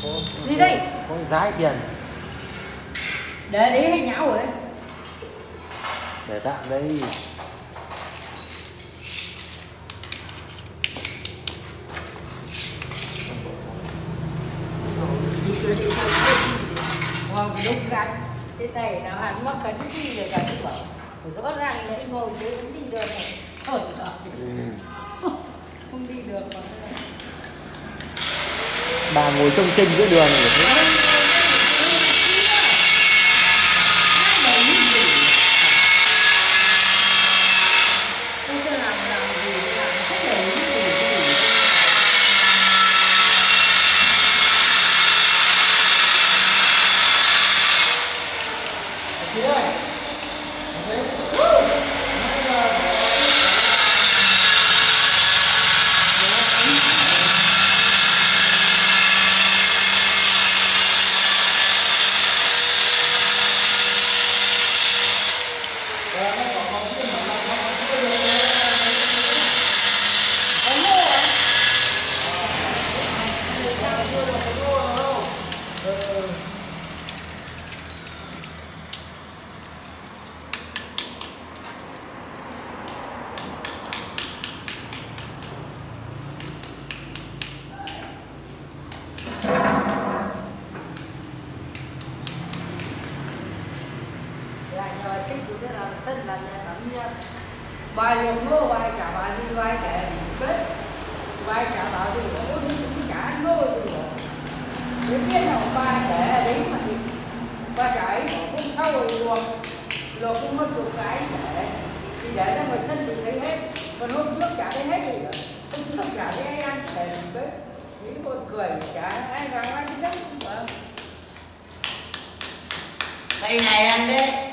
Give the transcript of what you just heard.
Gì đây? Có giá tiền. Để đấy hay nhão rồi? Để tạm đây. Wow, cái lúc gắn cái này nào hắn mắc cái gì để gắn cái bảo rõ ràng đấy ngồi chứ không đi được này. Không đi được mà. Bà ngồi trông chênh giữa đường để thấy. Sân là nhà tắm nha. Vài lần ngô vài cả bà đi vài kẻ bếp. Vài cả bà đi ngủ đi cũng cả ngô đi rồi. Đến cái nào vài kẻ đấy mà thì vài cái cũng sâu rồi luôn. Rồi cũng mất được cái để thì để ra ngoài sân thì thấy hết. Còn hôm trước chả thấy hết gì rồi. Hôm trước chả thấy ai ăn để bếp. Nghĩ con cười chả ai vào ăn cái đất cũng vậy. Cây này ăn đấy.